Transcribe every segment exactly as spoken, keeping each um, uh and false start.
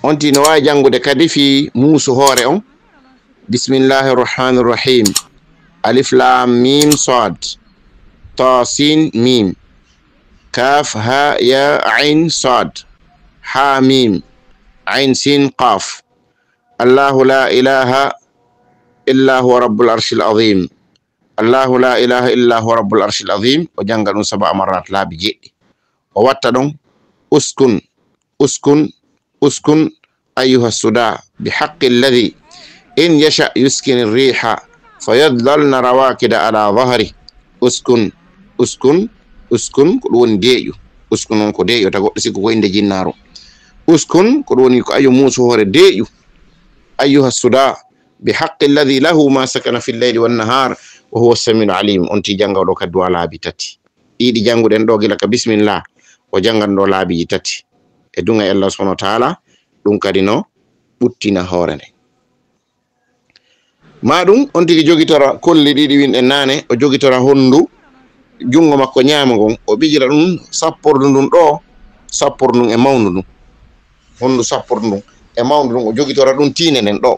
onti no wawi jangude kadi fi muusu hoore on. Bismillahir rahmanir rahim. Alif lam mim sad ta sin mim kaf ha ya ain sad ha mim ain sin qaf. Allahu la ilaha illa huwa rabbul arshil azim. Allahu la ilaha illa huwa rabbul arshil azim. O janga ɗum saba amarat laabi jeɗɗi. O watta ɗon uskun uskun uskun أيها السدى بحق الذي إن يشأ يسكن الريح فيظللن رواكد على ظهره. أسكن أسكن أسكن كلون ديو أسكن كو ديو تقول سيكو كوين دي جنارو. أسكن كلون يكو أيو موسو هور ديو أيها السدى بحق الذي له ما سكن في الليل والنهار وهو السميع العليم. أنتي جانغو دو كدوا لابي تاتي إيدي جانغو دن دوغي لك بسم الله وجانغان دو لابي تاتي إدونا الله سبحانه وتعالى ɗum kadi no ɓuttina hoore nde ma ɗum on tigi jogitora kolli ɗiɗi win e nane o jogitora hondu jungo makko ñaama ngon o ɓijira ɗum sappordu ndun ɗo sappordu ndun e mawndu ndun hondu sappordu ndun e mawndu ndun o jogitora ɗum tiine nden ɗo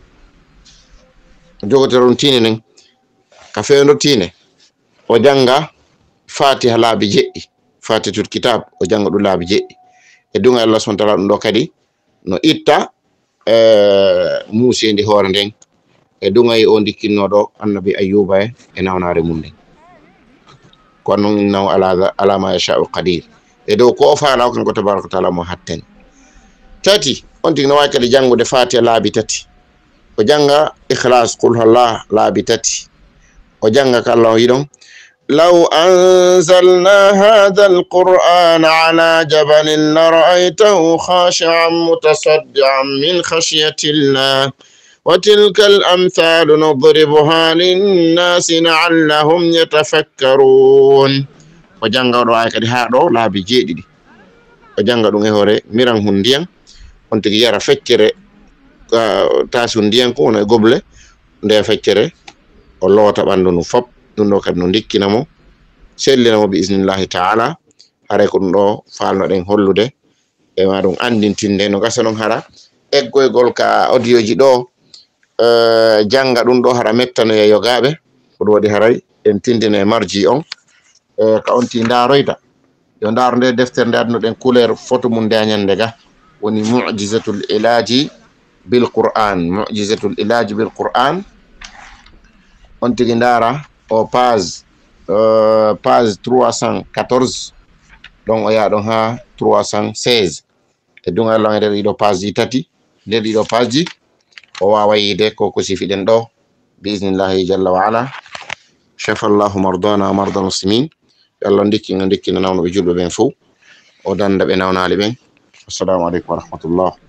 o jogitora ɗum tiine nden ka fewndo tiine o janga fatiha laabi jeɗɗi fatihatul kitab o janga ɗum laabi jeɗɗi e dunga Allah subhanahu wa ta'ala ɗum ɗo kadi no itta muusendi hoore nden e dungayi o dikkinnoɗo annabi ayyuba e nawnare mum nden kono noon innahu ala ala ma yasha'u qadir e dow ko o faala kanko tabaraka taala mo hatten. Tati on tigi no wawi kadi jangude fatiha laabi tati o janga ikhlas qul huwallah laabi tati o janga ko Allah o yiɗon لو أنزلنا هذا القرآن على جبل لرأيته خاشعا متصدعا من خشية الله وتلك الأمثال نضربها للناس لعلهم يتفكرون. وجانغا رأي كدي هادو لا بيجيدي وجانغا دون هوري ميران هونديان on tigi yara feccere tasu ndiyan ko wona goble nde feccere o loota ɓandu no fop ɗum ɗo kadi no dikkinamo sellinamo bi isnillahi taala hare ko ɗum ɗo falnoɗen hollude e ma ɗum andintinde no gasa non hara eggoygol ka audio ji ɗo janga ɗum ɗo hara mettano e yogaɓe ko ɗum waɗi haray en tindine marji on ka on ti ndaroyta yo ndaro nde deftere nde adno ɗen couleur photo mum nde ñande ga woni mu'jizatul ilaji bil qur'an mu'jizatul ilaji bil qur'an on tigi ndara o page uh, page trois cent quatorze donc o yaa ɗon ha trois cent seize e dunga Allah e nder ɗiɗo page ji tati nder ɗiɗo page ji o wawa yide ko ko sifiɗen ɗo bi isnillahi jalla wa ala. Shafa Allahu mardana marda muslimin. Allah ndikkina ndikkina nawnoɓe julɓe ɓen fo o danda ɓe nawnali ɓen. Assalamu aleykum wa rahmatullah.